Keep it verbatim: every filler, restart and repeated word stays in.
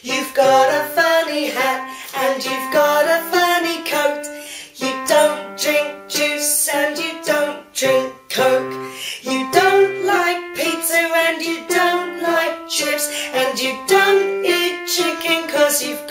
You've got a funny hat and you've got a funny coat. You don't drink juice and you don't drink Coke. You don't like pizza and you don't like chips, and you don't eat chicken 'cause you've